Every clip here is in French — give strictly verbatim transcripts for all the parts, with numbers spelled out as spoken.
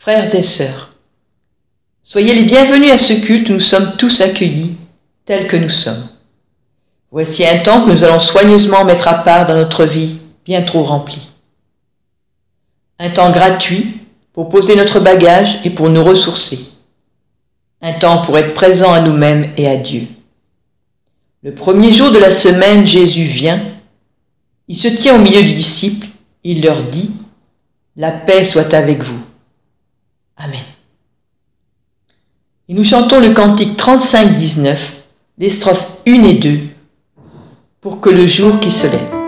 Frères et sœurs, soyez les bienvenus à ce culte où nous sommes tous accueillis, tels que nous sommes. Voici un temps que nous allons soigneusement mettre à part dans notre vie, bien trop remplie. Un temps gratuit pour poser notre bagage et pour nous ressourcer. Un temps pour être présent à nous-mêmes et à Dieu. Le premier jour de la semaine, Jésus vient. Il se tient au milieu des disciples. Il leur dit « La paix soit avec vous. » Amen. Et nous chantons le cantique trente-cinq dix-neuf, les strophes un et deux, pour que le jour qui se lève.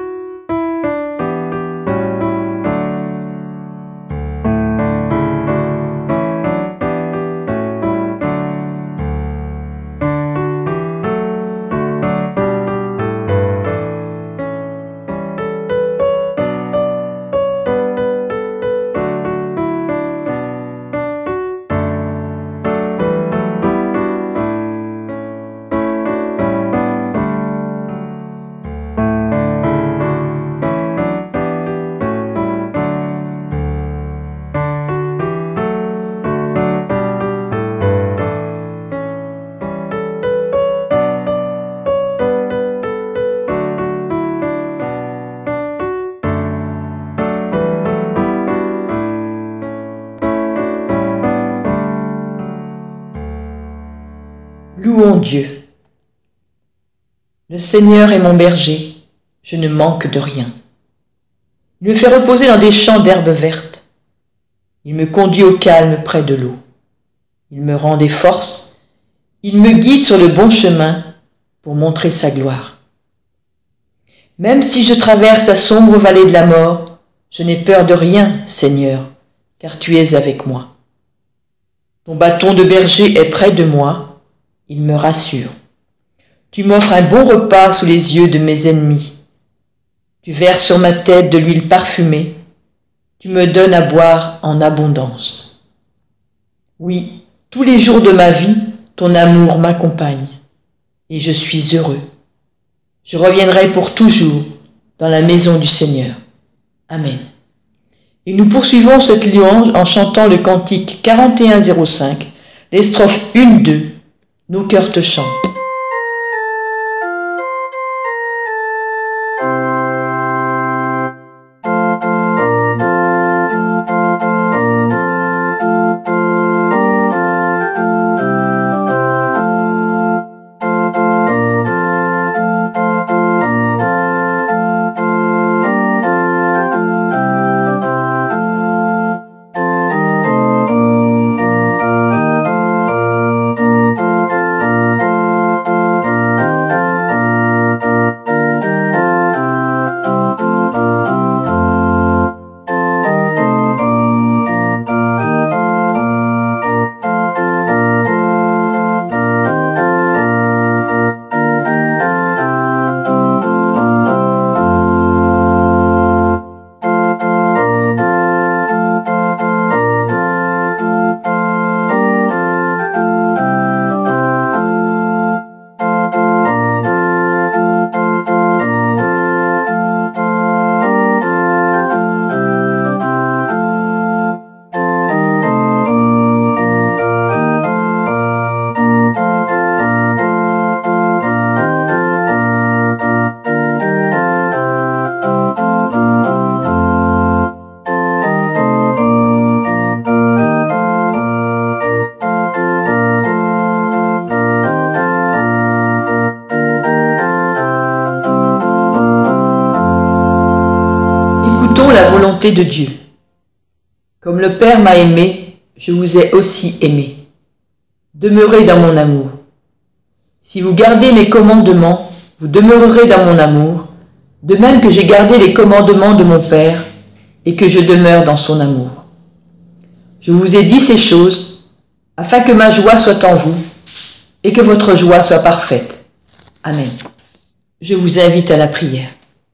Louons Dieu. Le Seigneur est mon berger, je ne manque de rien. Il me fait reposer dans des champs d'herbes vertes. Il me conduit au calme près de l'eau. Il me rend des forces. Il me guide sur le bon chemin pour montrer sa gloire. Même si je traverse la sombre vallée de la mort, je n'ai peur de rien, Seigneur, car tu es avec moi. Ton bâton de berger est près de moi. Il me rassure. Tu m'offres un bon repas sous les yeux de mes ennemis. Tu verses sur ma tête de l'huile parfumée. Tu me donnes à boire en abondance. Oui, tous les jours de ma vie, ton amour m'accompagne. Et je suis heureux. Je reviendrai pour toujours dans la maison du Seigneur. Amen. Et nous poursuivons cette louange en chantant le cantique quarante et un zéro cinq, les strophes un deux. Nos cœurs te chantent. La volonté de Dieu. Comme le Père m'a aimé, je vous ai aussi aimé. Demeurez dans mon amour. Si vous gardez mes commandements, vous demeurerez dans mon amour, de même que j'ai gardé les commandements de mon Père et que je demeure dans son amour. Je vous ai dit ces choses afin que ma joie soit en vous et que votre joie soit parfaite. Amen. Je vous invite à la prière.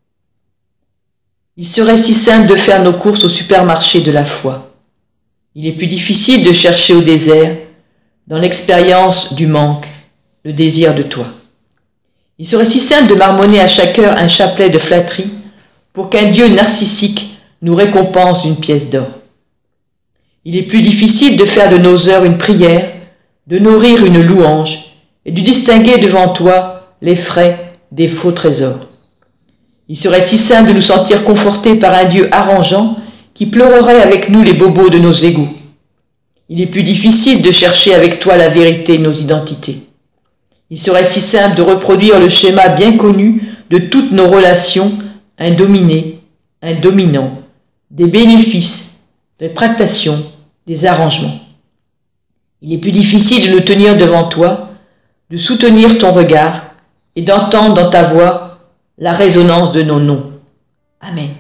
Il serait si simple de faire nos courses au supermarché de la foi. Il est plus difficile de chercher au désert, dans l'expérience du manque, le désir de toi. Il serait si simple de marmonner à chaque heure un chapelet de flatterie pour qu'un Dieu narcissique nous récompense d'une pièce d'or. Il est plus difficile de faire de nos heures une prière, de nourrir une louange et de distinguer devant toi les frais des faux trésors. Il serait si simple de nous sentir confortés par un Dieu arrangeant qui pleurerait avec nous les bobos de nos égouts. Il est plus difficile de chercher avec toi la vérité de nos identités. Il serait si simple de reproduire le schéma bien connu de toutes nos relations, un dominé, un dominant, des bénéfices, des tractations, des arrangements. Il est plus difficile de nous tenir devant toi, de soutenir ton regard et d'entendre dans ta voix la résonance de nos noms. Amen.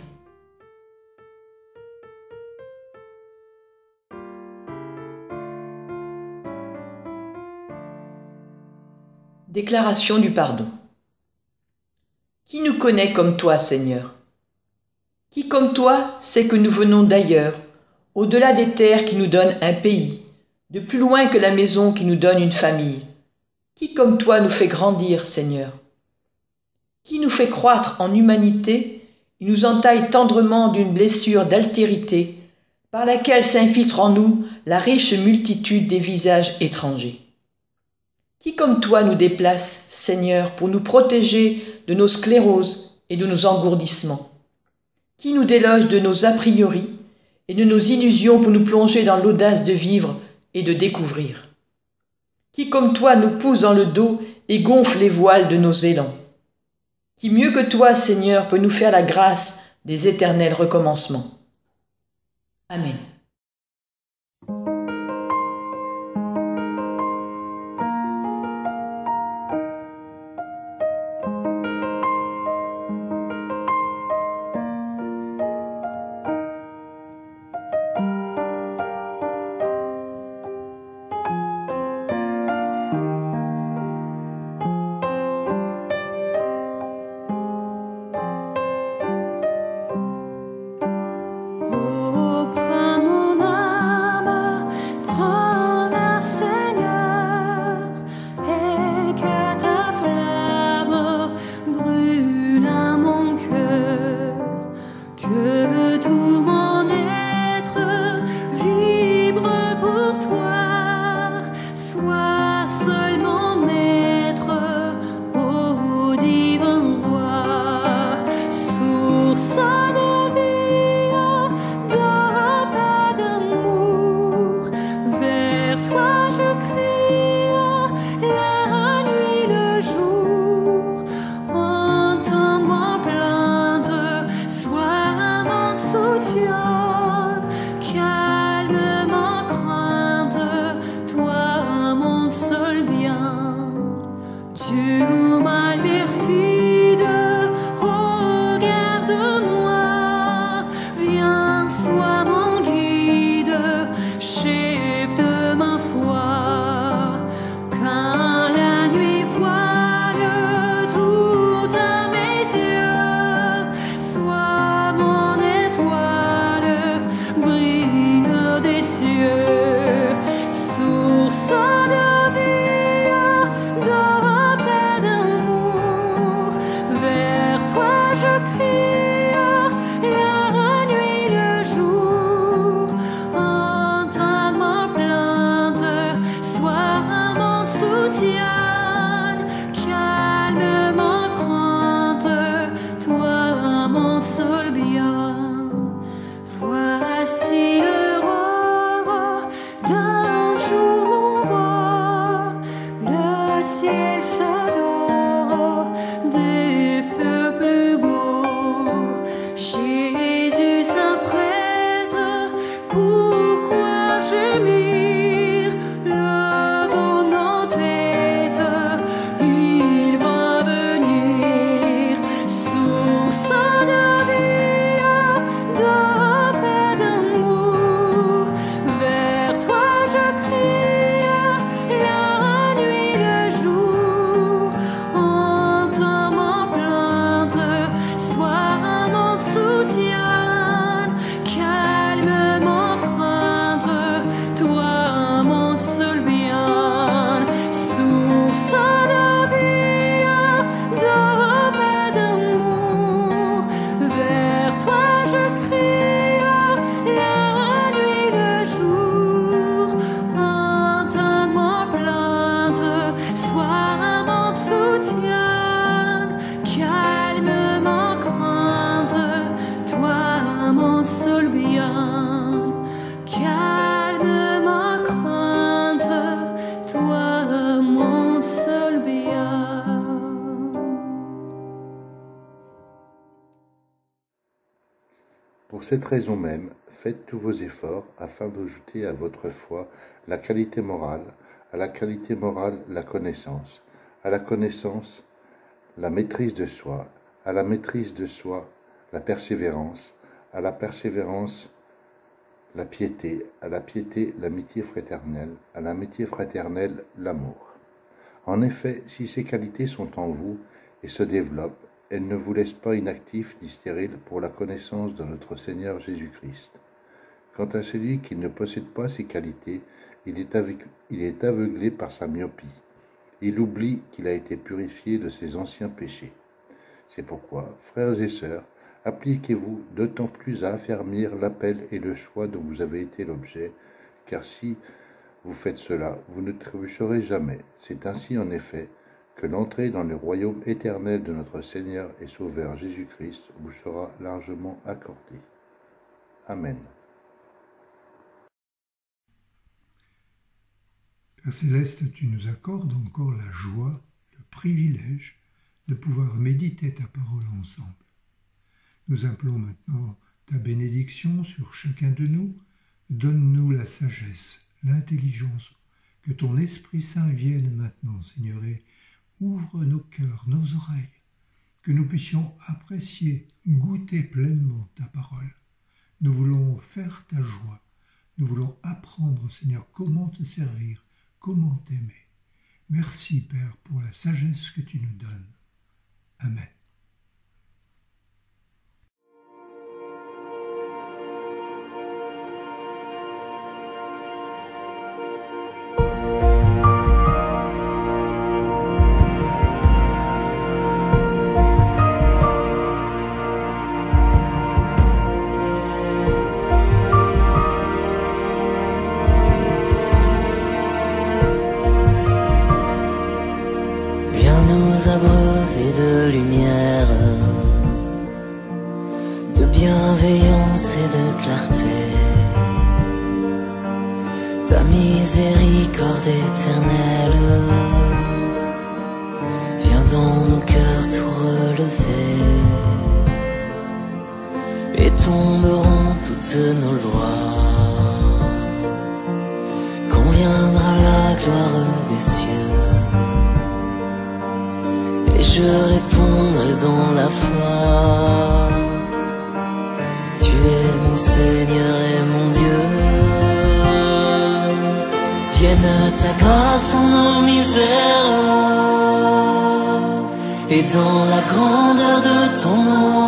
Déclaration du pardon. Qui nous connaît comme toi, Seigneur? Qui comme toi sait que nous venons d'ailleurs, au-delà des terres qui nous donnent un pays, de plus loin que la maison qui nous donne une famille? Qui comme toi nous fait grandir, Seigneur? Qui nous fait croître en humanité et nous entaille tendrement d'une blessure d'altérité par laquelle s'infiltre en nous la riche multitude des visages étrangers? Qui comme toi nous déplace, Seigneur, pour nous protéger de nos scléroses et de nos engourdissements? Qui nous déloge de nos a priori et de nos illusions pour nous plonger dans l'audace de vivre et de découvrir? Qui comme toi nous pousse dans le dos et gonfle les voiles de nos élans? Qui mieux que toi, Seigneur, peut nous faire la grâce des éternels recommencements? Amen. Au bras cette raison même, faites tous vos efforts afin d'ajouter à votre foi la qualité morale, à la qualité morale la connaissance, à la connaissance la maîtrise de soi, à la maîtrise de soi la persévérance, à la persévérance la piété, à la piété l'amitié fraternelle, à l'amitié fraternelle l'amour. En effet, si ces qualités sont en vous et se développent, elles ne vous laissent pas inactifs ni stériles pour la connaissance de notre Seigneur Jésus-Christ. Quant à celui qui ne possède pas ces qualités, il est, avec, il est aveuglé par sa myopie. Il oublie qu'il a été purifié de ses anciens péchés. C'est pourquoi, frères et sœurs, appliquez-vous d'autant plus à affermir l'appel et le choix dont vous avez été l'objet, car si vous faites cela, vous ne trébucherez jamais. C'est ainsi en effet que l'entrée dans le royaume éternel de notre Seigneur et Sauveur Jésus-Christ vous sera largement accordée. Amen. Père Céleste, tu nous accordes encore la joie, le privilège de pouvoir méditer ta parole ensemble. Nous implorons maintenant ta bénédiction sur chacun de nous. Donne-nous la sagesse, l'intelligence, que ton Esprit Saint vienne maintenant, Seigneur, et ouvre nos cœurs, nos oreilles, que nous puissions apprécier, goûter pleinement ta parole. Nous voulons faire ta joie. Nous voulons apprendre, Seigneur, comment te servir, comment t'aimer. Merci, Père, pour la sagesse que tu nous donnes. Amen. Abreuver de lumière, de bienveillance et de clarté, ta miséricorde éternelle vient dans nos cœurs tout relever, et tomberont toutes nos lois quand viendra la gloire des cieux. Et je répondrai dans la foi, tu es mon Seigneur et mon Dieu. Vienne ta grâce en nos misères, et dans la grandeur de ton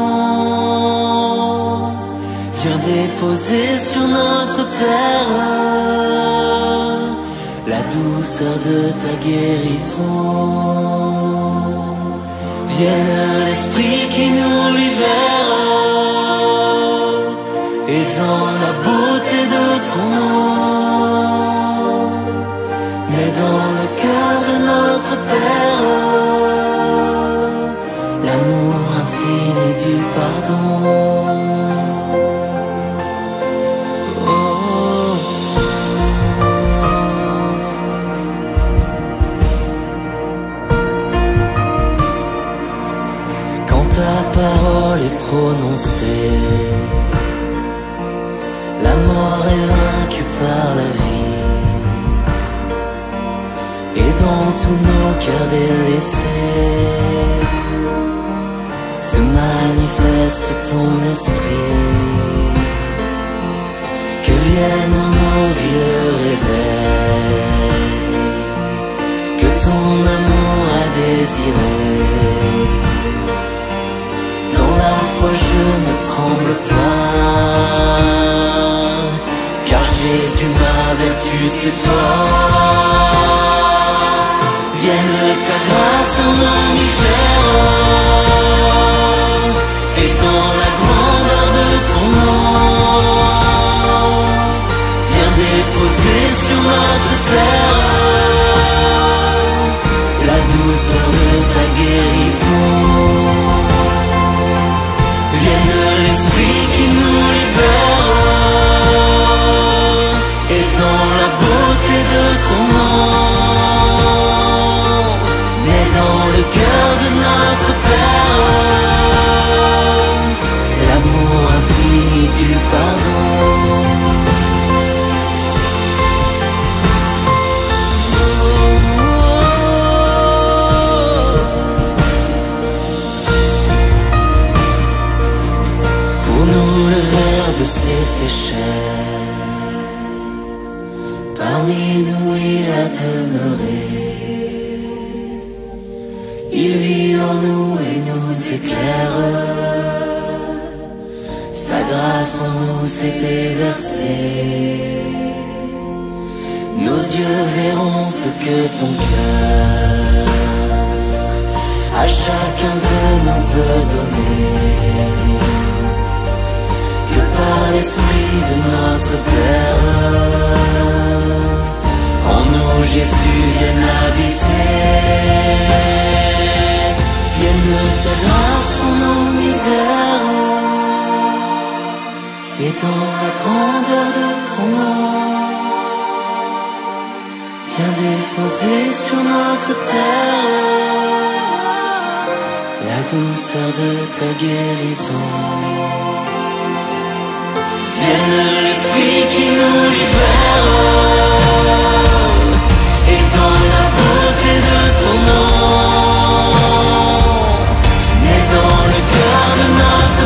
nom, viens déposer sur notre terre la douceur de ta guérison. Vienne l'Esprit qui nous libère, et dans la beauté de ton nom, mais dans le cœur de notre Père, l'amour infini du pardon. Ta parole est prononcée, la mort est vaincue par la vie, et dans tous nos cœurs délaissés se manifeste ton esprit. Que vienne en nos vies le réveil que ton amour a désiré. Dans la foi je ne tremble pas, car Jésus ma vertu c'est toi. Vienne ta grâce en nos misères, et dans la grandeur de ton nom, viens déposer sur notre terre la douceur de ta guérison. Vienne l'Esprit qui nous libère, et dans la beauté de ton nom, mais dans le cœur de notre Père, l'amour infini du pardon. Pour nous le Verbe s'est fait chair, parmi nous il a demeuré. Il vit en nous et nous éclaire, sa grâce en nous s'est déversée. Nos yeux verront ce que ton cœur à chacun de nous veut donner. Que par l'Esprit de notre Père, en nous Jésus vienne habiter. Vienne ta grâce en nos misères, et dans la grandeur de ton nom, viens déposer sur notre terre la douceur de ta guérison. Vienne l'Esprit qui nous libère, et dans la beauté de ton nom, naît dans le cœur de notre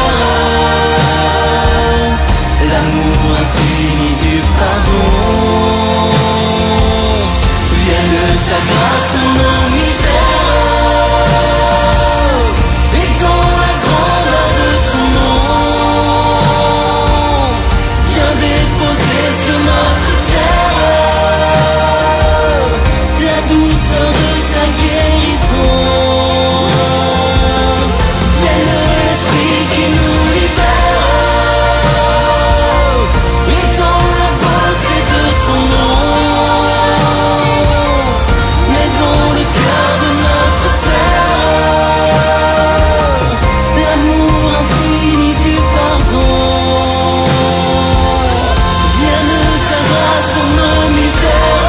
Père l'amour infini du pardon. Vienne ta grâce en nos misères, et dans la grandeur de ton nom, viens déposer sur notre terre la douceur de ta guérison. Vienne l'Esprit qui nous libère, et dans la beauté de ton nom, naît dans le cœur de notre Père l'amour infini du pardon. Vienne ta grâce en nos misères.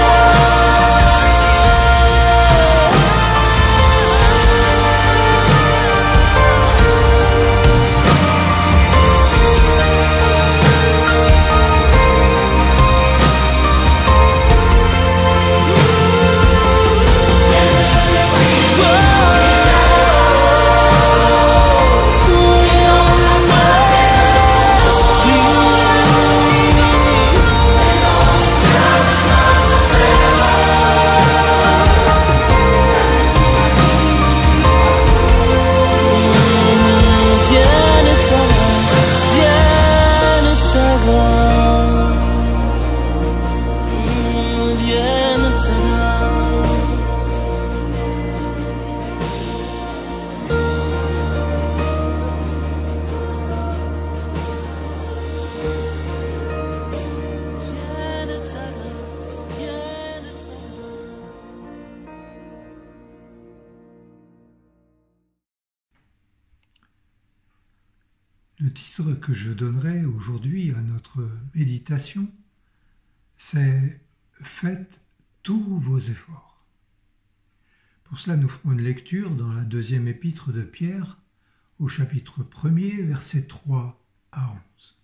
Le titre que je donnerai aujourd'hui à notre méditation, c'est « Faites tous vos efforts ». Pour cela, nous ferons une lecture dans la deuxième épître de Pierre, au chapitre premier, versets trois à onze.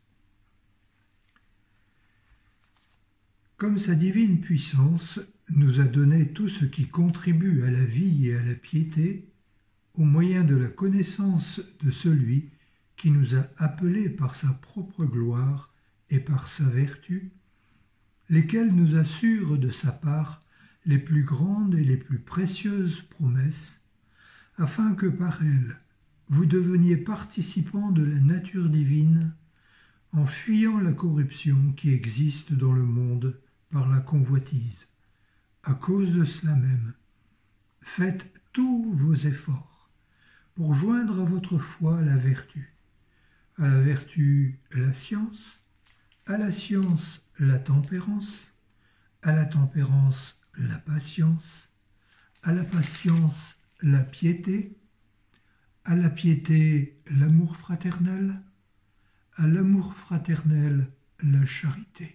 Comme sa divine puissance nous a donné tout ce qui contribue à la vie et à la piété, au moyen de la connaissance de celui qui nous a appelés par sa propre gloire et par sa vertu, lesquels nous assurent de sa part les plus grandes et les plus précieuses promesses, afin que par elles vous deveniez participants de la nature divine, en fuyant la corruption qui existe dans le monde par la convoitise. À cause de cela même, faites tous vos efforts pour joindre à votre foi la vertu, à la vertu la science, à la science la tempérance, à la tempérance la patience, à la patience la piété, à la piété l'amour fraternel, à l'amour fraternel la charité.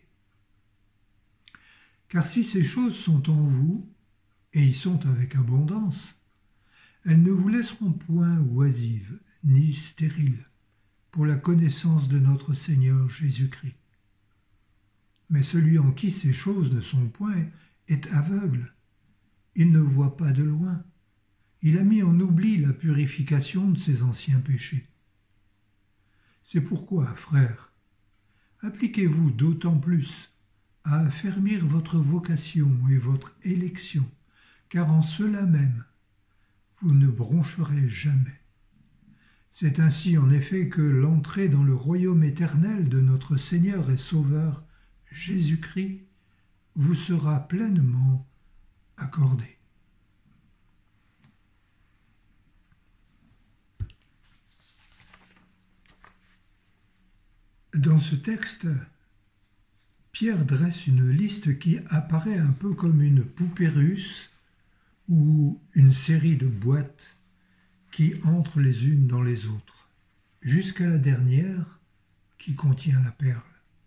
Car si ces choses sont en vous, et y sont avec abondance, elles ne vous laisseront point oisives ni stériles, pour la connaissance de notre Seigneur Jésus-Christ. Mais celui en qui ces choses ne sont point est aveugle. Il ne voit pas de loin. Il a mis en oubli la purification de ses anciens péchés. C'est pourquoi, frères, appliquez-vous d'autant plus à affermir votre vocation et votre élection, car en cela même, vous ne broncherez jamais. C'est ainsi en effet que l'entrée dans le royaume éternel de notre Seigneur et Sauveur Jésus-Christ vous sera pleinement accordée. Dans ce texte, Pierre dresse une liste qui apparaît un peu comme une poupée russe ou une série de boîtes qui entrent les unes dans les autres, jusqu'à la dernière qui contient la perle.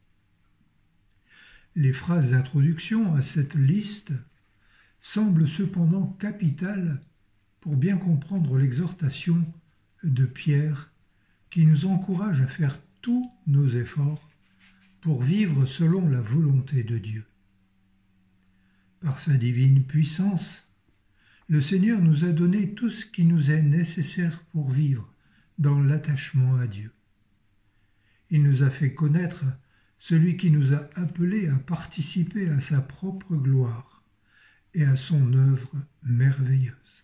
Les phrases d'introduction à cette liste semblent cependant capitales pour bien comprendre l'exhortation de Pierre qui nous encourage à faire tous nos efforts pour vivre selon la volonté de Dieu. Par sa divine puissance, le Seigneur nous a donné tout ce qui nous est nécessaire pour vivre dans l'attachement à Dieu. Il nous a fait connaître celui qui nous a appelés à participer à sa propre gloire et à son œuvre merveilleuse.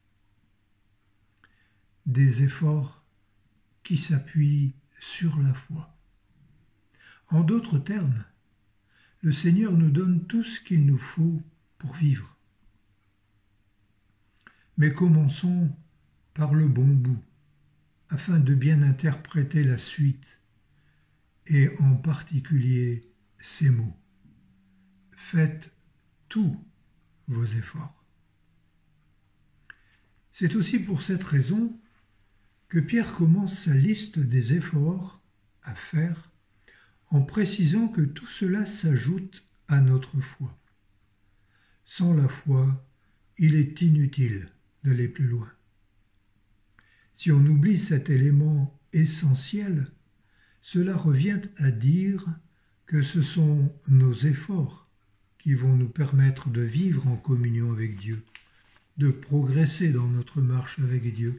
Des efforts qui s'appuient sur la foi. En d'autres termes, le Seigneur nous donne tout ce qu'il nous faut pour vivre. Mais commençons par le bon bout, afin de bien interpréter la suite, et en particulier ces mots. Faites tous vos efforts. C'est aussi pour cette raison que Pierre commence sa liste des efforts à faire en précisant que tout cela s'ajoute à notre foi. Sans la foi, il est inutile d'aller plus loin. Si on oublie cet élément essentiel, cela revient à dire que ce sont nos efforts qui vont nous permettre de vivre en communion avec Dieu, de progresser dans notre marche avec Dieu.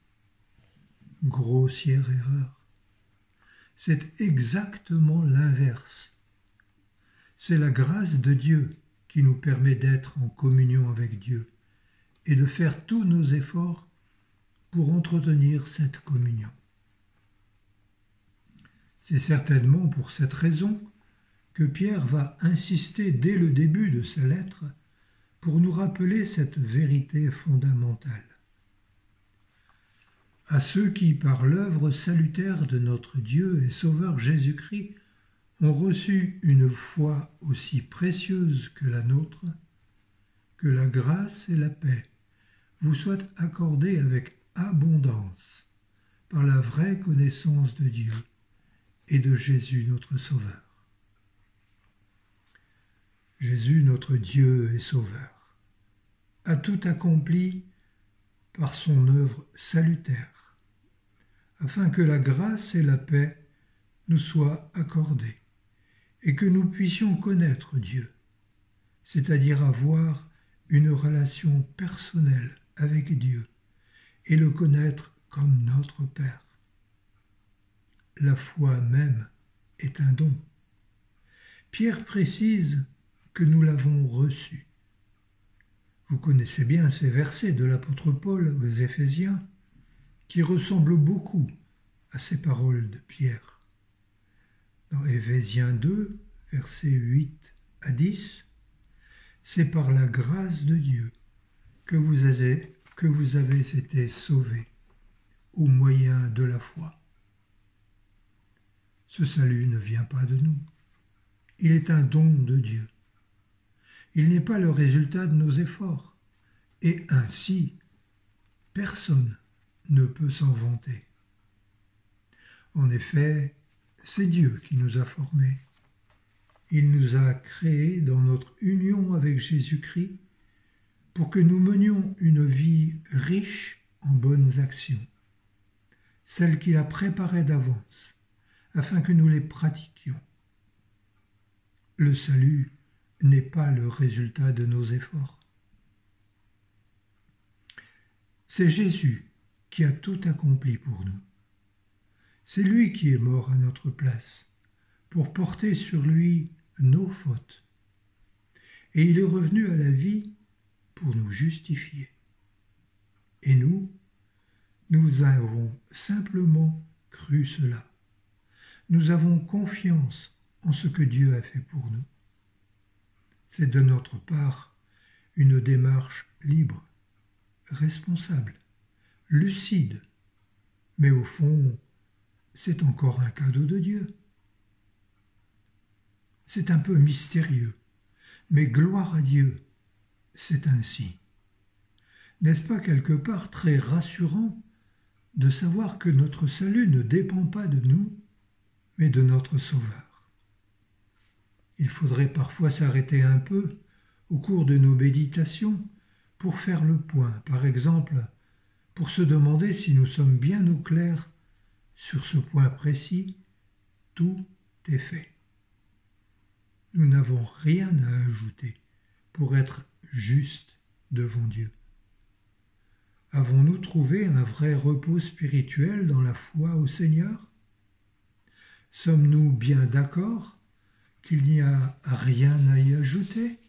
Grossière erreur. C'est exactement l'inverse. C'est la grâce de Dieu qui nous permet d'être en communion avec Dieu et de faire tous nos efforts pour entretenir cette communion. C'est certainement pour cette raison que Pierre va insister dès le début de sa lettre pour nous rappeler cette vérité fondamentale. À ceux qui, par l'œuvre salutaire de notre Dieu et Sauveur Jésus-Christ, ont reçu une foi aussi précieuse que la nôtre, que la grâce et la paix vous soient accordées avec abondance par la vraie connaissance de Dieu et de Jésus notre Sauveur. Jésus notre Dieu et Sauveur a tout accompli par son œuvre salutaire, afin que la grâce et la paix nous soient accordées et que nous puissions connaître Dieu, c'est-à-dire avoir une relation personnelle avec Dieu et le connaître comme notre Père. La foi même est un don. Pierre précise que nous l'avons reçu. Vous connaissez bien ces versets de l'apôtre Paul aux Éphésiens qui ressemblent beaucoup à ces paroles de Pierre. Dans Éphésiens deux, versets huit à dix, c'est par la grâce de Dieu que vous avez, que vous avez été sauvés au moyen de la foi. Ce salut ne vient pas de nous. Il est un don de Dieu. Il n'est pas le résultat de nos efforts. Et ainsi, personne ne peut s'en vanter. En effet, c'est Dieu qui nous a formés. Il nous a créés dans notre union avec Jésus-Christ pour que nous menions une vie riche en bonnes actions. celles qu'il a préparées d'avance, afin que nous les pratiquions. Le salut n'est pas le résultat de nos efforts. C'est Jésus qui a tout accompli pour nous. C'est lui qui est mort à notre place, pour porter sur lui nos fautes. Et il est revenu à la vie pour nous justifier. Et nous, nous avons simplement cru cela. Nous avons confiance en ce que Dieu a fait pour nous. C'est de notre part une démarche libre, responsable, lucide, mais au fond, c'est encore un cadeau de Dieu. C'est un peu mystérieux, mais gloire à Dieu, c'est ainsi. N'est-ce pas quelque part très rassurant de savoir que notre salut ne dépend pas de nous, mais de notre Sauveur? Il faudrait parfois s'arrêter un peu au cours de nos méditations pour faire le point, par exemple, pour se demander si nous sommes bien au clair sur ce point précis. Tout est fait. Nous n'avons rien à ajouter pour être justes devant Dieu. Avons-nous trouvé un vrai repos spirituel dans la foi au Seigneur? Sommes-nous bien d'accord qu'il n'y a rien à y ajouter?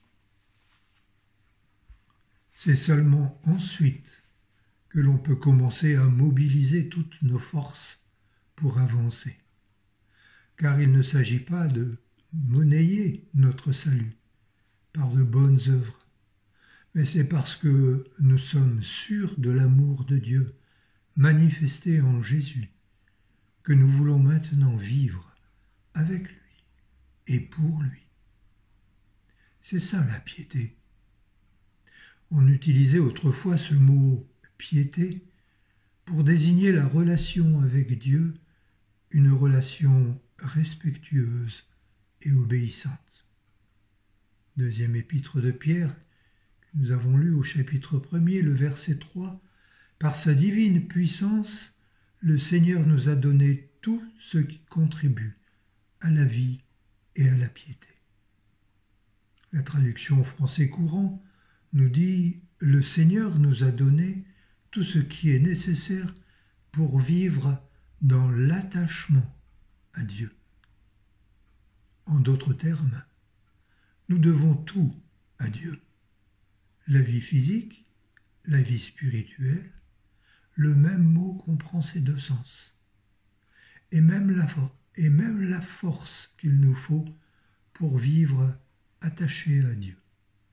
C'est seulement ensuite que l'on peut commencer à mobiliser toutes nos forces pour avancer. Car il ne s'agit pas de monnayer notre salut par de bonnes œuvres, mais c'est parce que nous sommes sûrs de l'amour de Dieu manifesté en Jésus que nous voulons maintenant vivre avec lui et pour lui. C'est ça la piété. On utilisait autrefois ce mot piété pour désigner la relation avec Dieu, une relation respectueuse et obéissante. Deuxième épître de Pierre, que nous avons lu au chapitre premier, le verset trois, « Par sa divine puissance, le Seigneur nous a donné tout ce qui contribue à la vie et à la piété. » La traduction français courant nous dit « Le Seigneur nous a donné tout ce qui est nécessaire pour vivre dans l'attachement à Dieu. » En d'autres termes, nous devons tout à Dieu. La vie physique, la vie spirituelle, le même mot comprend ces deux sens. Et même la, et même la force qu'il nous faut pour vivre attachés à Dieu.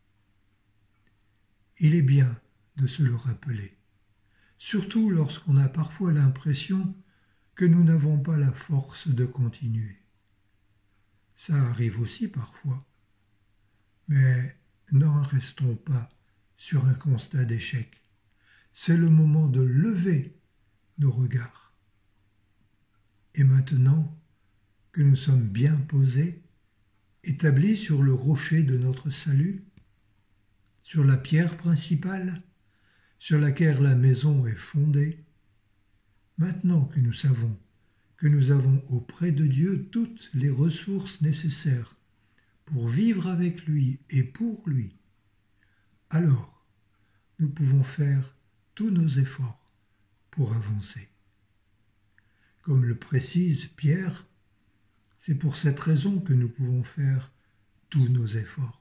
Il est bien de se le rappeler, surtout lorsqu'on a parfois l'impression que nous n'avons pas la force de continuer. Ça arrive aussi parfois, mais n'en restons pas sur un constat d'échec. C'est le moment de lever nos regards. Et maintenant que nous sommes bien posés, établis sur le rocher de notre salut, sur la pierre principale, sur laquelle la maison est fondée, maintenant que nous savons que nous avons auprès de Dieu toutes les ressources nécessaires pour vivre avec lui et pour lui, alors nous pouvons faire tous nos efforts pour avancer. Comme le précise Pierre, c'est pour cette raison que nous pouvons faire tous nos efforts.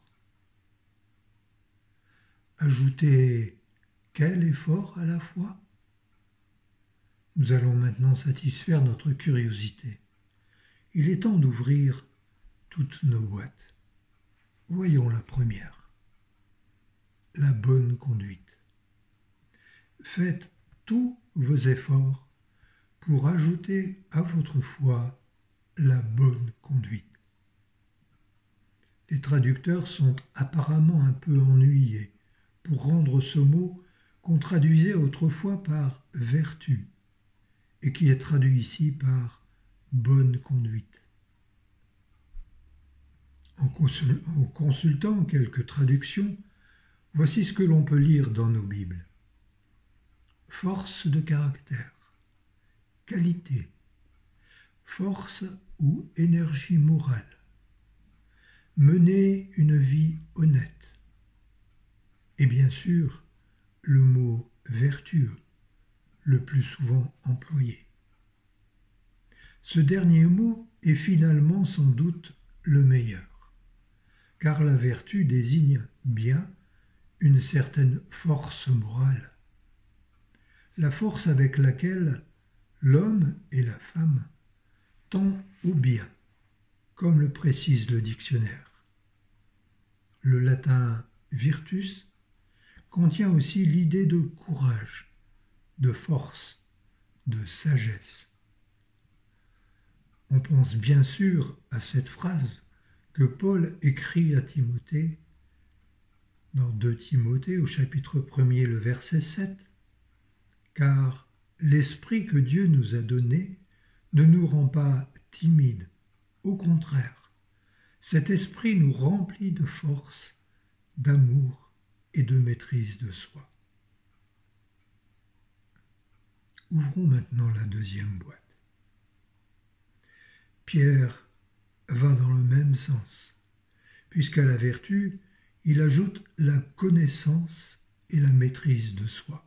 Ajouter quel effort à la fois? Nous allons maintenant satisfaire notre curiosité. Il est temps d'ouvrir toutes nos boîtes. Voyons la première. La bonne conduite. Faites tous vos efforts pour ajouter à votre foi la bonne conduite. Les traducteurs sont apparemment un peu ennuyés pour rendre ce mot qu'on traduisait autrefois par « vertu » et qui est traduit ici par « bonne conduite ». En consultant quelques traductions, voici ce que l'on peut lire dans nos Bibles. Force de caractère, qualité, force ou énergie morale, mener une vie honnête, et bien sûr le mot vertueux, le plus souvent employé. Ce dernier mot est finalement sans doute le meilleur, car la vertu désigne bien une certaine force morale, la force avec laquelle l'homme et la femme tend au bien, comme le précise le dictionnaire. Le latin virtus contient aussi l'idée de courage, de force, de sagesse. On pense bien sûr à cette phrase que Paul écrit à Timothée dans deux Timothée au chapitre premier, le verset sept, « Car l'esprit que Dieu nous a donné ne nous rend pas timides, au contraire, cet esprit nous remplit de force, d'amour et de maîtrise de soi. » Ouvrons maintenant la deuxième boîte. Pierre va dans le même sens, puisqu'à la vertu, il ajoute la connaissance et la maîtrise de soi.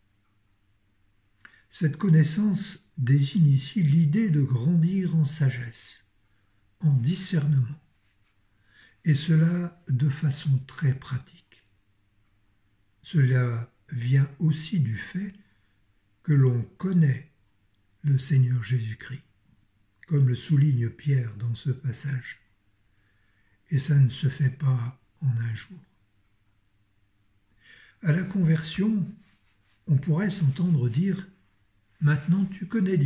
Cette connaissance désigne ici l'idée de grandir en sagesse, en discernement, et cela de façon très pratique. Cela vient aussi du fait que l'on connaît le Seigneur Jésus-Christ, comme le souligne Pierre dans ce passage, et ça ne se fait pas en un jour. À la conversion, on pourrait s'entendre dire « Maintenant tu connais Dieu ».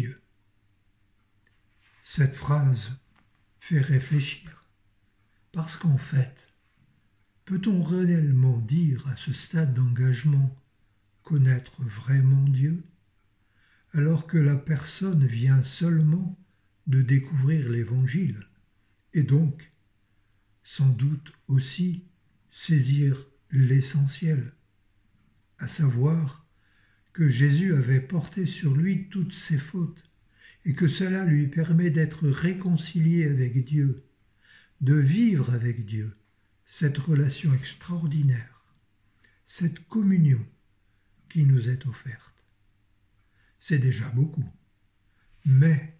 Cette phrase fait réfléchir, parce qu'en fait, peut-on réellement dire à ce stade d'engagement connaître vraiment Dieu, alors que la personne vient seulement de découvrir l'Évangile, et donc, sans doute aussi, saisir l'essentiel, à savoir que Jésus avait porté sur lui toutes ses fautes, et que cela lui permet d'être réconcilié avec Dieu, de vivre avec Dieu cette relation extraordinaire, cette communion qui nous est offerte. C'est déjà beaucoup, mais,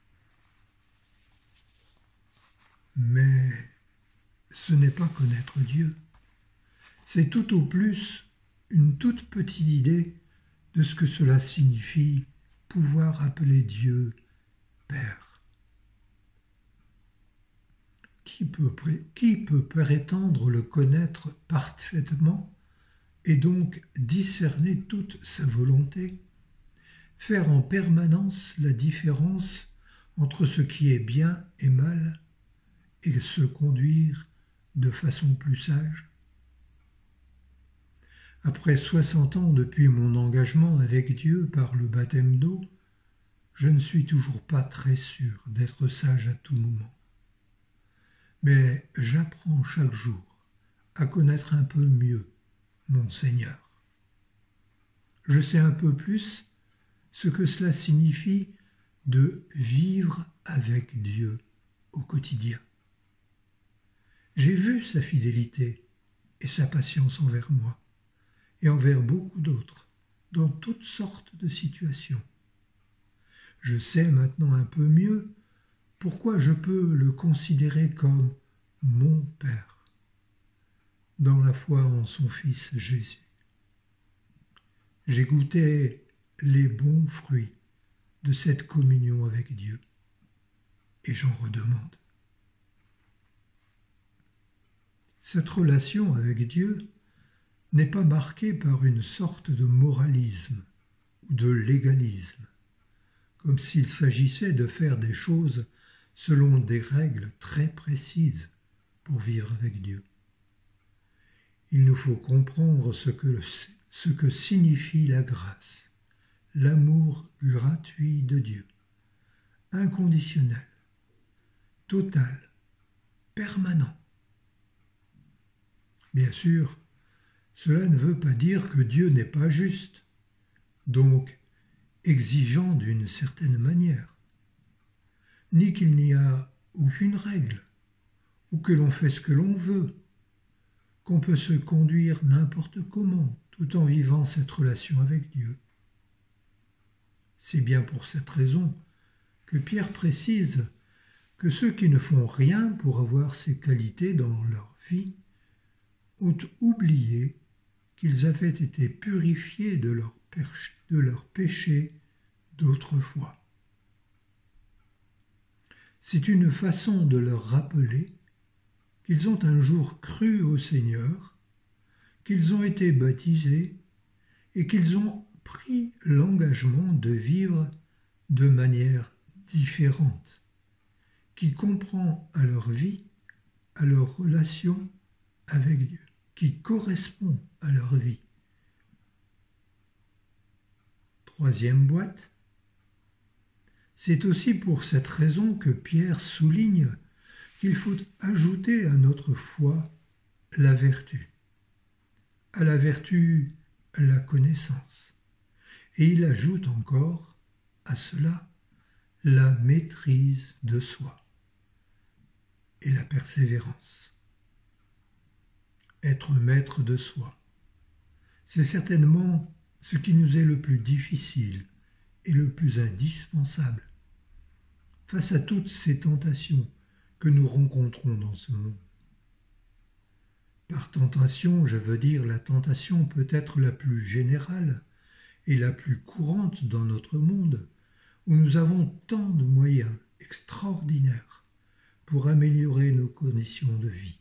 mais ce n'est pas connaître Dieu, c'est tout au plus une toute petite idée de ce que cela signifie pouvoir appeler Dieu Père. Qui peut, qui peut prétendre le connaître parfaitement et donc discerner toute sa volonté, faire en permanence la différence entre ce qui est bien et mal et se conduire de façon plus sage? Après soixante ans depuis mon engagement avec Dieu par le baptême d'eau, je ne suis toujours pas très sûr d'être sage à tout moment. Mais j'apprends chaque jour à connaître un peu mieux mon Seigneur. Je sais un peu plus ce que cela signifie de vivre avec Dieu au quotidien. J'ai vu sa fidélité et sa patience envers moi, et envers beaucoup d'autres, dans toutes sortes de situations. Je sais maintenant un peu mieux pourquoi je peux le considérer comme mon Père, dans la foi en son Fils Jésus. J'ai goûté les bons fruits de cette communion avec Dieu, et j'en redemande. Cette relation avec Dieu n'est pas marquée par une sorte de moralisme ou de légalisme, comme s'il s'agissait de faire des choses selon des règles très précises pour vivre avec Dieu. Il nous faut comprendre ce que, ce que signifie la grâce, l'amour gratuit de Dieu, inconditionnel, total, permanent. Bien sûr, cela ne veut pas dire que Dieu n'est pas juste. Donc, exigeant d'une certaine manière, ni qu'il n'y a aucune règle, ou que l'on fait ce que l'on veut, qu'on peut se conduire n'importe comment tout en vivant cette relation avec Dieu. C'est bien pour cette raison que Pierre précise que ceux qui ne font rien pour avoir ces qualités dans leur vie ont oublié qu'ils avaient été purifiés de leur, de leur péché d'autrefois. C'est une façon de leur rappeler qu'ils ont un jour cru au Seigneur, qu'ils ont été baptisés et qu'ils ont pris l'engagement de vivre de manière différente, qui comprend à leur vie, à leur relation avec Dieu, qui correspond à leur vie. Troisième boîte, c'est aussi pour cette raison que Pierre souligne qu'il faut ajouter à notre foi la vertu, à la vertu la connaissance, et il ajoute encore à cela la maîtrise de soi et la persévérance. Être maître de soi, c'est certainement ce qui nous est le plus difficile et le plus indispensable face à toutes ces tentations que nous rencontrons dans ce monde. Par tentation, je veux dire la tentation peut-être la plus générale et la plus courante dans notre monde, où nous avons tant de moyens extraordinaires pour améliorer nos conditions de vie.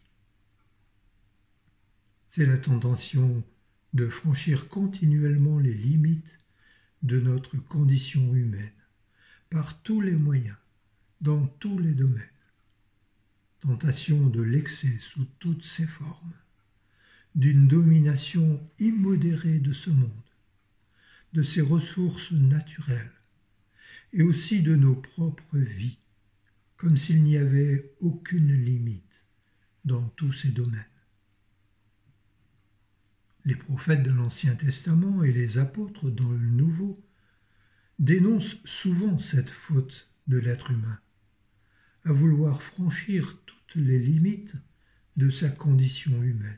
C'est la tentation de franchir continuellement les limites de notre condition humaine, par tous les moyens, dans tous les domaines. Tentation de l'excès sous toutes ses formes, d'une domination immodérée de ce monde, de ses ressources naturelles, et aussi de nos propres vies, comme s'il n'y avait aucune limite dans tous ces domaines. Les prophètes de l'Ancien Testament et les apôtres dans le Nouveau dénoncent souvent cette faute de l'être humain, à vouloir franchir toutes les limites de sa condition humaine.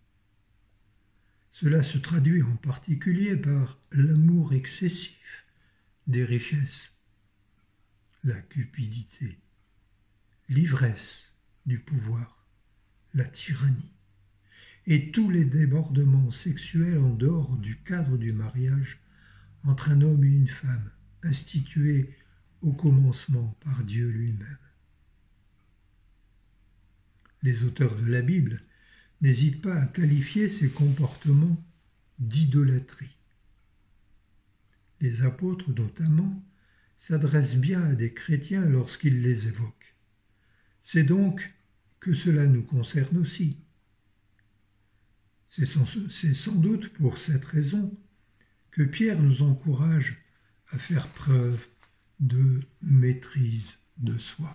Cela se traduit en particulier par l'amour excessif des richesses, la cupidité, l'ivresse du pouvoir, la tyrannie, et tous les débordements sexuels en dehors du cadre du mariage entre un homme et une femme, institués au commencement par Dieu lui-même. Les auteurs de la Bible n'hésitent pas à qualifier ces comportements d'idolâtrie. Les apôtres notamment s'adressent bien à des chrétiens lorsqu'ils les évoquent. C'est donc que cela nous concerne aussi. C'est sans, c'est sans doute pour cette raison que Pierre nous encourage à faire preuve de maîtrise de soi.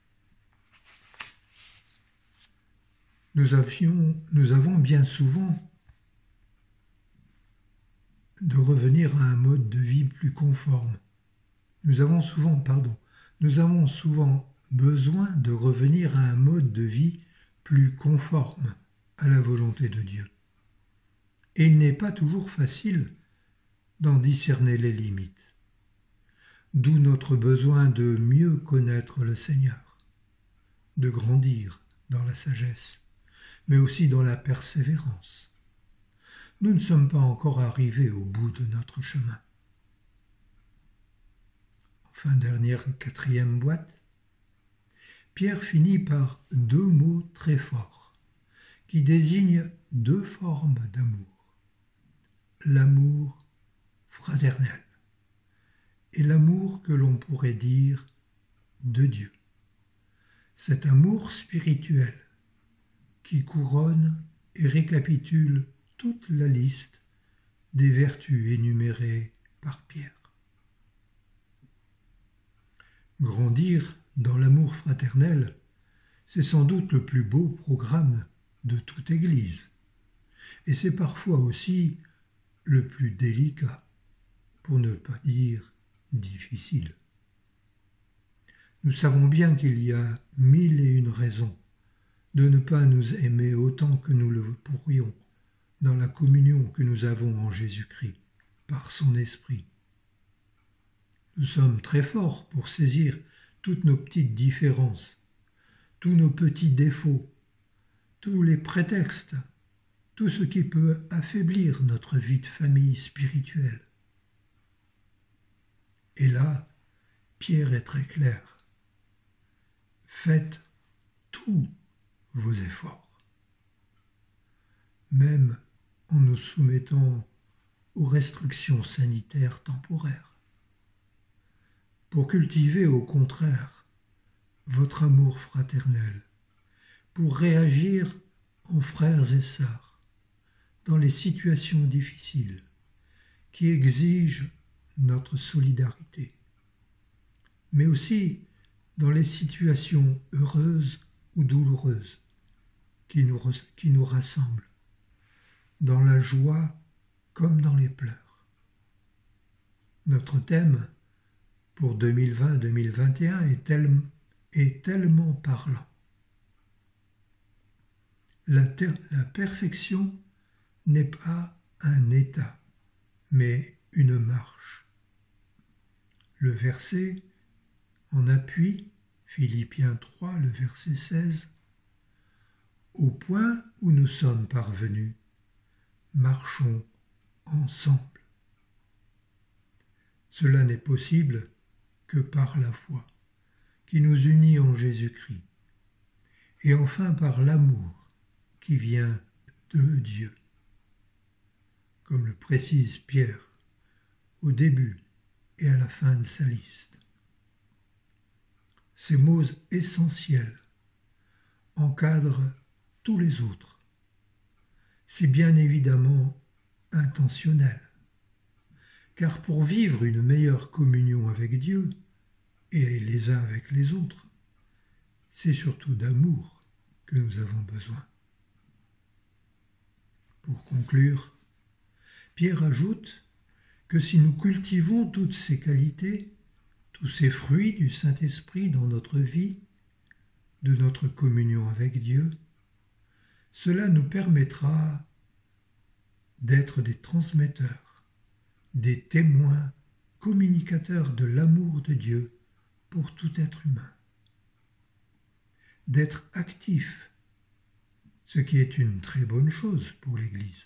Nous, avions, nous avons bien souvent de revenir à un mode de vie plus conforme. Nous avons souvent, pardon, nous avons souvent besoin de revenir à un mode de vie plus conforme à la volonté de Dieu. Et il n'est pas toujours facile d'en discerner les limites. D'où notre besoin de mieux connaître le Seigneur, de grandir dans la sagesse, mais aussi dans la persévérance. Nous ne sommes pas encore arrivés au bout de notre chemin. Enfin, dernière quatrième boîte, Pierre finit par deux mots très forts qui désignent deux formes d'amour. L'amour fraternel et l'amour que l'on pourrait dire de Dieu. Cet amour spirituel qui couronne et récapitule toute la liste des vertus énumérées par Pierre. Grandir dans l'amour fraternel, c'est sans doute le plus beau programme de toute Église, et c'est parfois aussi le plus délicat. pour ne pas dire difficile. Nous savons bien qu'il y a mille et une raisons de ne pas nous aimer autant que nous le pourrions dans la communion que nous avons en Jésus-Christ, par son Esprit. Nous sommes très forts pour saisir toutes nos petites différences, tous nos petits défauts, tous les prétextes, tout ce qui peut affaiblir notre vie de famille spirituelle. Et là, Pierre est très clair. Faites tous vos efforts, même en nous soumettant aux restrictions sanitaires temporaires, pour cultiver au contraire votre amour fraternel, pour réagir en frères et sœurs dans les situations difficiles qui exigent notre solidarité, mais aussi dans les situations heureuses ou douloureuses qui nous, qui nous rassemblent, dans la joie comme dans les pleurs. Notre thème pour deux mille vingt deux mille vingt et un est, tel, est tellement parlant. La, ter, la perfection n'est pas un état, mais une marche. Le verset en appui, Philippiens trois, le verset seize, « Au point où nous sommes parvenus, marchons ensemble. » Cela n'est possible que par la foi, qui nous unit en Jésus-Christ, et enfin par l'amour qui vient de Dieu. Comme le précise Pierre au début et à la fin de sa liste. Ces mots essentiels encadrent tous les autres. C'est bien évidemment intentionnel, car pour vivre une meilleure communion avec Dieu et les uns avec les autres, c'est surtout d'amour que nous avons besoin. Pour conclure, Pierre ajoute que si nous cultivons toutes ces qualités, tous ces fruits du Saint-Esprit dans notre vie, de notre communion avec Dieu, cela nous permettra d'être des transmetteurs, des témoins, communicateurs de l'amour de Dieu pour tout être humain. D'être actifs, ce qui est une très bonne chose pour l'Église.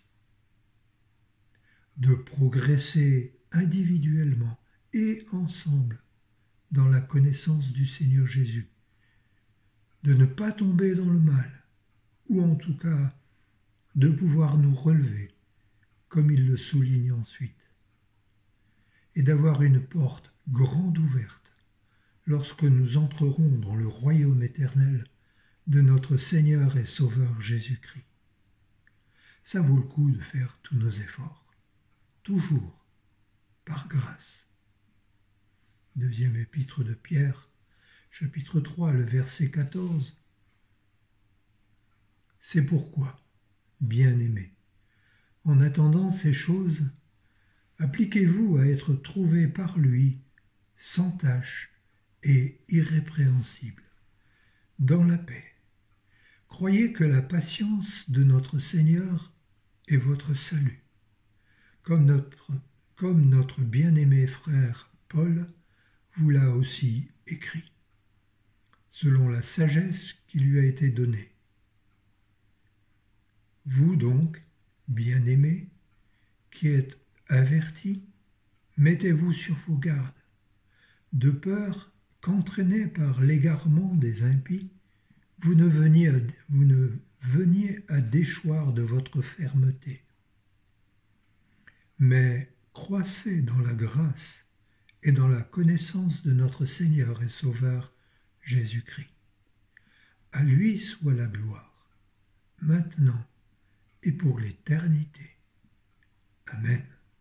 De progresser individuellement et ensemble dans la connaissance du Seigneur Jésus, de ne pas tomber dans le mal, ou en tout cas de pouvoir nous relever, comme il le souligne ensuite, et d'avoir une porte grande ouverte lorsque nous entrerons dans le royaume éternel de notre Seigneur et Sauveur Jésus-Christ. Ça vaut le coup de faire tous nos efforts, toujours par grâce. Deuxième épître de Pierre, chapitre trois, le verset quatorze. C'est pourquoi, bien-aimés, en attendant ces choses, appliquez-vous à être trouvés par lui sans tache et irrépréhensibles, dans la paix. Croyez que la patience de notre Seigneur est votre salut, comme notre, comme notre bien-aimé frère Paul vous l'a aussi écrit, selon la sagesse qui lui a été donnée. Vous donc, bien-aimés, qui êtes avertis, mettez-vous sur vos gardes, de peur qu'entraînés par l'égarement des impies, vous ne veniez à, vous ne veniez à déchoir de votre fermeté. Mais croissez dans la grâce et dans la connaissance de notre Seigneur et Sauveur Jésus-Christ. À lui soit la gloire, maintenant et pour l'éternité. Amen.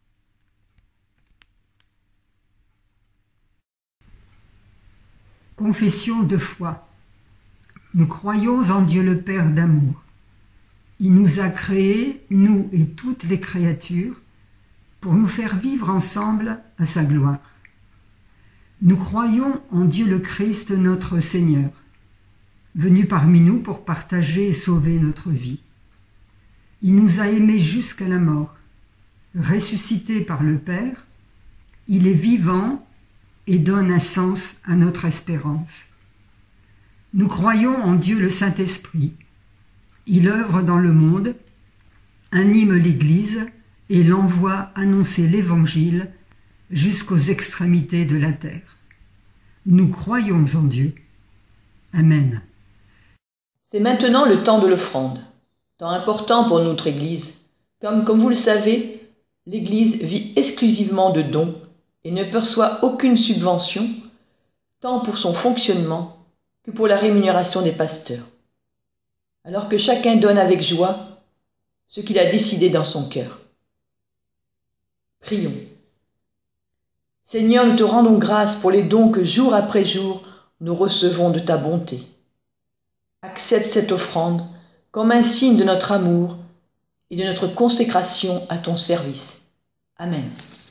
Confession de foi. Nous croyons en Dieu le Père d'amour. Il nous a créés, nous et toutes les créatures, pour nous faire vivre ensemble à sa gloire. Nous croyons en Dieu le Christ, notre Seigneur, venu parmi nous pour partager et sauver notre vie. Il nous a aimés jusqu'à la mort. Ressuscité par le Père, il est vivant et donne un sens à notre espérance. Nous croyons en Dieu le Saint-Esprit. Il œuvre dans le monde, anime l'Église et l'envoie annoncer l'Évangile jusqu'aux extrémités de la terre. Nous croyons en Dieu. Amen. C'est maintenant le temps de l'offrande, temps important pour notre Église. Comme, comme vous le savez, l'Église vit exclusivement de dons et ne perçoit aucune subvention, tant pour son fonctionnement que pour la rémunération des pasteurs. Alors que chacun donne avec joie ce qu'il a décidé dans son cœur. Prions. Seigneur, nous te rendons grâce pour les dons que jour après jour nous recevons de ta bonté. Accepte cette offrande comme un signe de notre amour et de notre consécration à ton service. Amen.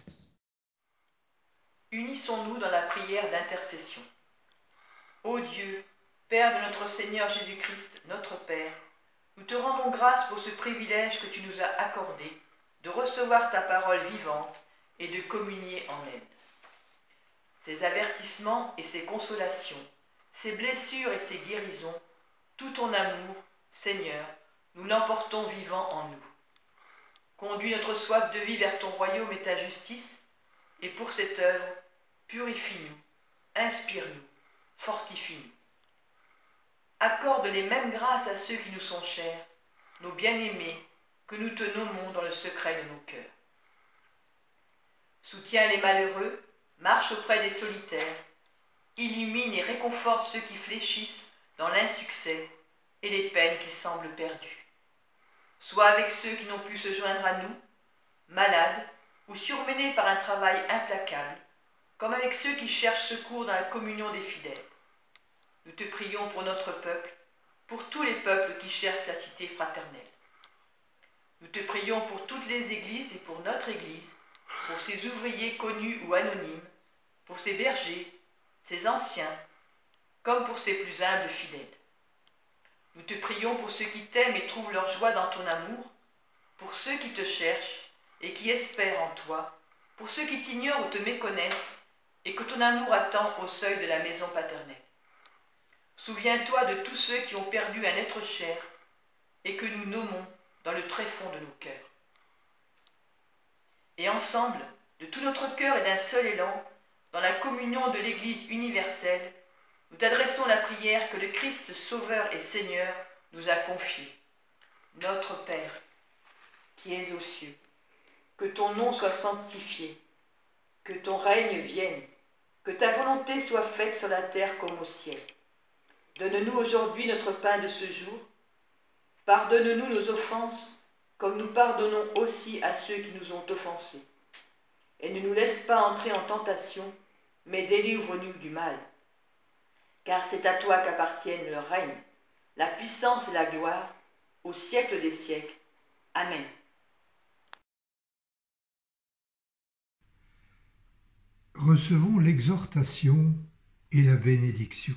Unissons-nous dans la prière d'intercession. Ô Dieu, Père de notre Seigneur Jésus-Christ, notre Père, nous te rendons grâce pour ce privilège que tu nous as accordé de recevoir ta parole vivante et de communier en elle. Ces avertissements et ces consolations, ces blessures et ces guérisons, tout ton amour, Seigneur, nous l'emportons vivant en nous. Conduis notre soif de vie vers ton royaume et ta justice, et pour cette œuvre, purifie-nous, inspire-nous, fortifie-nous. Accorde les mêmes grâces à ceux qui nous sont chers, nos bien-aimés, que nous te nommons dans le secret de nos cœurs. Soutiens les malheureux, marche auprès des solitaires, illumine et réconforte ceux qui fléchissent dans l'insuccès et les peines qui semblent perdues. Sois avec ceux qui n'ont pu se joindre à nous, malades ou surmenés par un travail implacable, comme avec ceux qui cherchent secours dans la communion des fidèles. Nous te prions pour notre peuple, pour tous les peuples qui cherchent la cité fraternelle. Nous te prions pour toutes les églises et pour notre Église, pour ses ouvriers connus ou anonymes, pour ses bergers, ses anciens, comme pour ses plus humbles fidèles. Nous te prions pour ceux qui t'aiment et trouvent leur joie dans ton amour, pour ceux qui te cherchent et qui espèrent en toi, pour ceux qui t'ignorent ou te méconnaissent et que ton amour attend au seuil de la maison paternelle. Souviens-toi de tous ceux qui ont perdu un être cher et que nous nommons dans le tréfonds de nos cœurs. Et ensemble, de tout notre cœur et d'un seul élan, dans la communion de l'Église universelle, nous t'adressons la prière que le Christ Sauveur et Seigneur nous a confiée. Notre Père, qui es aux cieux, que ton nom soit sanctifié, que ton règne vienne, que ta volonté soit faite sur la terre comme au ciel. Donne-nous aujourd'hui notre pain de ce jour. Pardonne-nous nos offenses, comme nous pardonnons aussi à ceux qui nous ont offensés. Et ne nous laisse pas entrer en tentation, mais délivre-nous du mal. Car c'est à toi qu'appartiennent le règne, la puissance et la gloire, au siècle des siècles. Amen. Recevons l'exhortation et la bénédiction.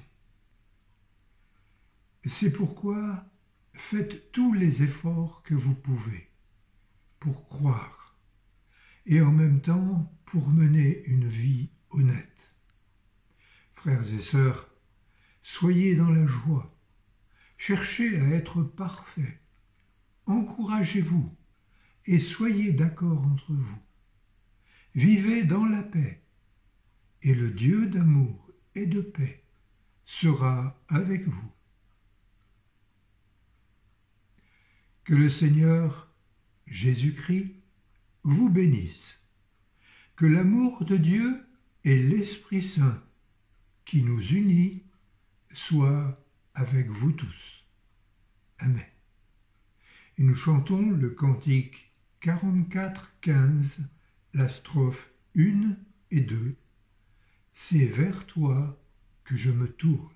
C'est pourquoi faites tous les efforts que vous pouvez pour croire et en même temps pour mener une vie honnête. Frères et sœurs, soyez dans la joie, cherchez à être parfaits, encouragez-vous et soyez d'accord entre vous. Vivez dans la paix et le Dieu d'amour et de paix sera avec vous. Que le Seigneur Jésus-Christ vous bénisse, que l'amour de Dieu et l'Esprit Saint qui nous unit soient avec vous tous. Amen. Et nous chantons le cantique quarante-quatre quinze, la strophe un et deux. C'est vers toi que je me tourne.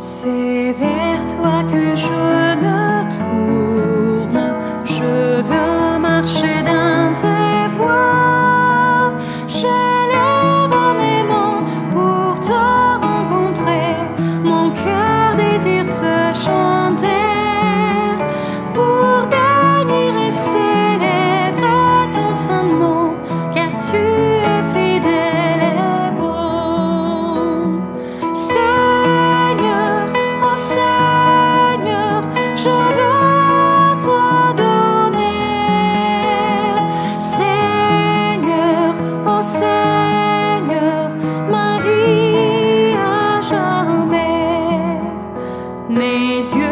C'est vers toi que je me tourne, je veux marcher dans tes voies. J'élève mes mains pour te rencontrer, mon cœur désire te chanter, pour bénir et célébrer ton saint nom, car tu es fidèle et bon. Seigneur, oh Seigneur, je veux te donner. Seigneur, oh Seigneur, ma vie à jamais. Mes yeux